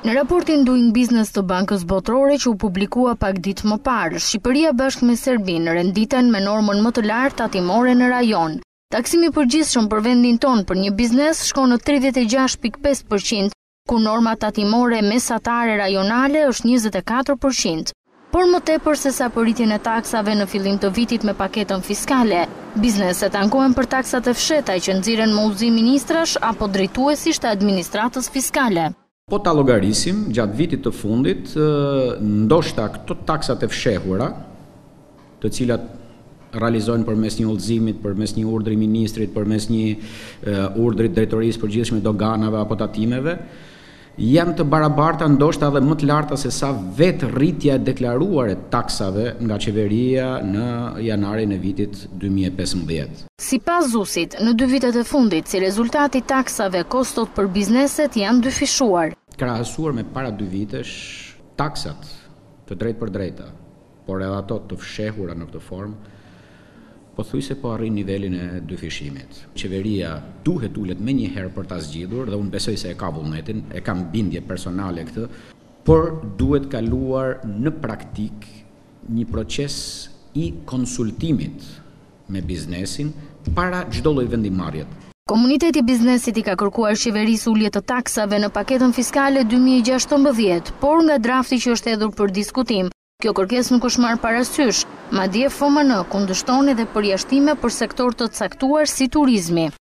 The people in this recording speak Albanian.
Në raportin Doing Business të Bankës Botërore që u publikua pak ditë më parë, Shqipëria bashkë me Serbinë renditen me normën më të lartë tatimore në rajon. Taksimi i përgjithshëm për vendin tonë për një biznes shkon në 36.5%, ku norma tatimore mesatare rajonale është 24%. Por më tepër se sa për rritjen e taksave në fillim të vitit me paketën fiskale, bizneset ankohen për taksat e fsheta që nxiren me udhëzim ministrash apo drejtuesisht të administratës fiskale. Po ta llogarisim gjatë vitit të fundit, ndoshta këto taksat e fshehura, të cilat realizohen përmes një udhëzimit, përmes një urdhri ministrit, përmes një urdhri drejtorisë përgjithshme doganave apo tatimeve, janë të barabarta, ndoshta edhe më të larta se sa vetë rritja e deklaruar e taksave nga qeveria në janarin e vitit 2015. Sipas ZUS-it, në 2 vitet e fundit, si rezultati i taksave, kostot për bizneset janë dyfishuar. Krahasuar me para 2 vitesh, taksat të drejtë për drejta, por edhe ato të fshehura në këtë formë, pothuajse po arrin nivelin e dyfishimit. Qeveria duhet ulet më një herë për ta zgjidhur dhe unë besoj se e ka vullnetin, e kam bindje personale këtë, por duhet kaluar në praktik një proces i konsultimit me biznesin para çdo lloj vendimarrje. Komuniteti i biznesit i ka kërkuar qeverisë ulje të taksave në paketën fiskale 2016, por nga drafti që është hedhur për diskutim, kjo kërkesë nuk është marrë parasysh, madje FMN kundërshton edhe përjashtime për sektor të caktuar si turizmi.